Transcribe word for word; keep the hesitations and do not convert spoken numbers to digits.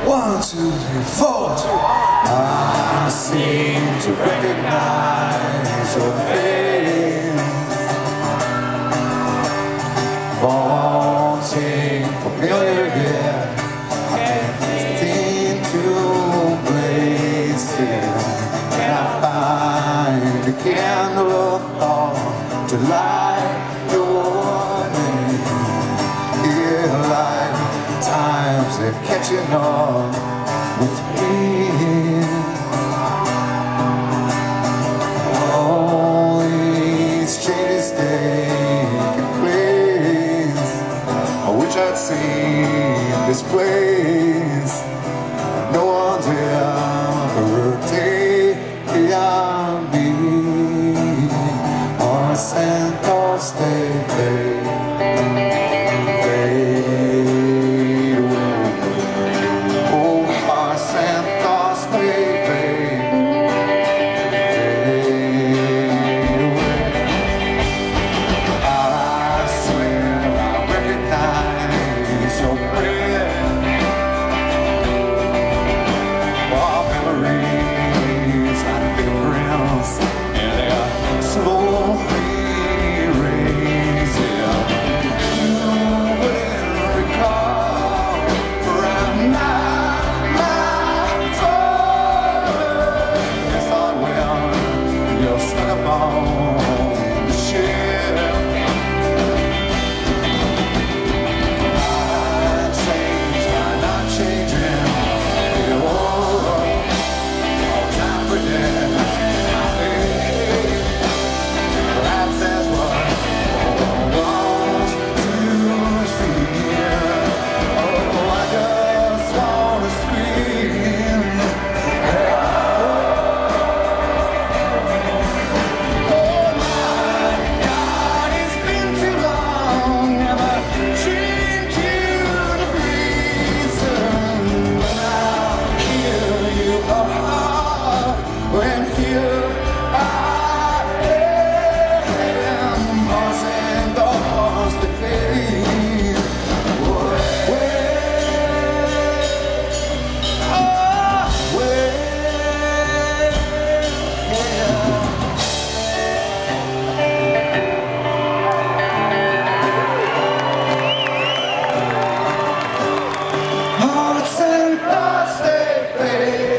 One, two, three, four. I seem to recognize your face, wanting familiar yet I can't seem to place it. Can I find a candle of thought to light your name? Yeah, like times they're catching on with me. All these changes taking place, I wish I'd seen this place. No one's ever taken me on a Santa stay, fade away. Oh, on a Santa stay, fade away. I swear I recognize your breath. Memories like fingerprints, and they are slowly erasing. You will recall, for I'm not my trouble. Yes, I will. You're stuck up on the shelf. I changed, I'm not changing. When here I am, pausing thoughts that fade away, away, yeah. Hearts and thoughts they fade.